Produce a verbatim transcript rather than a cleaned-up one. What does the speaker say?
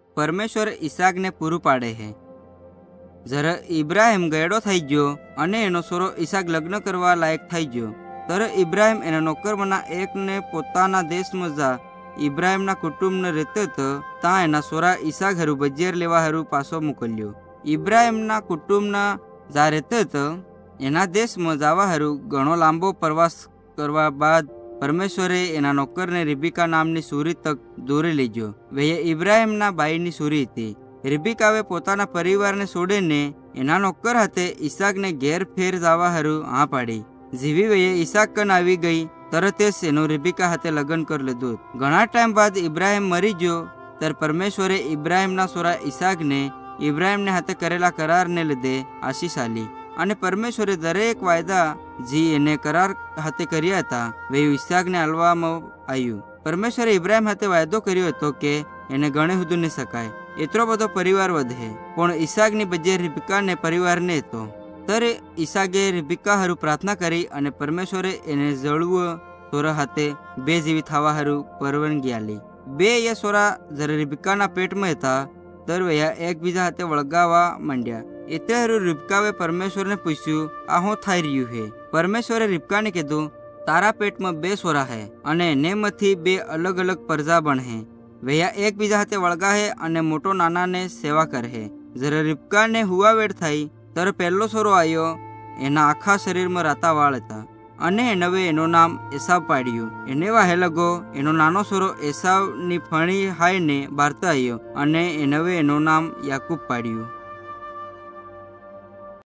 परमेश्वर ईसाक ने पूरु पाड़े है। जरा इब्राहिम गयेडो थई गयो अने एनो सोरो ईसाक लग्न करवा लायक थई गयो ત્યારે ઇબ્રાહિમ એના નોકરમાંના એકને પોતાના દેશમાં જા ઇબ્રાહિમના કુટુંબને રહેતો હતો ત્યાં એના સોરા ઈસાક હારું બજેર લેવા હારું પાછો મોકલ્યો। ઇબ્રાહિમના કુટુંબના જા રહેતો હતો એના દેશમાં જવા હારું ઘણો લાંબો પ્રવાસ કરવા બાદ પરમેશ્વરે એના નોકરને રિબિકા નામની સુરી તક દોરી લીધો। વે ઇબ્રાહિમના બાઈની સુરી હતી। રિબિકાએ પોતાના પરિવારને છોડીને એના નોકર હાથે ઈસાકને ઘેર ફેર જવા હારું હા પાડી। जीवी वे ईसाक कन आई गई तरत एनो रिबिका हाथे लग्न कर लीधो। घणा टाइम बाद इब्राहिम मरी गयो तर परमेश्वरे इब्राहिमना सोरा ईसाक ने इब्राहिम ने हाथे करेला करार ने लीधे आशीष आली अने परमेश्वरे दरेक वायदा जी एने करार हाथे कर्या हता वे ईसाक ने आलवामां आव्युं। परमेश्वरे इब्राहिम हाथे वायदो कर्यो हतो के एने गणी सुधी नहीं शकाय एटलो बधो परिवार वधे, पण ईसाकनी बजे रिबिका ने परिवार ने हतो। ત્યારે ઈસાકે રિબિકા હારું પ્રાર્થના કરી અને પરમેશ્વરે એને જળવો સોરા હાથે બે જીવી થવા હારું પરવાનગી આલી। બે એ સોરા જ્યારે રિબિકાના પેટમાં હતા ત્યારે વયા એકબીજા હાથે વળગાવા માંડ્યા। એટલે હારું રિબકાએ પરમેશ્વરને પૂછ્યું આ હું થઈ રહ્યું હે। પરમેશ્વરે રિબકાને કીધું તારા પેટમાં બે સોરા હે અને એનેમાંથી બે અલગ અલગ પ્રજા બનહે। વયા એકબીજા હાથે વળગાહે અને મોટો નાનાને સેવા કરહે। જ્યારે રિબકાને હુવા વેળ થઈ तर पहलो सोरो आयो एना आखा शरीर में राता वाळ हता अने एनवे एनो नाम एसाव पाड्यो। एने वाहे लगो एनो नानो सोरो एसाव नी फणी हाय ने बारता आयो अने एनवे एनो नाम याकूब पाड्यो।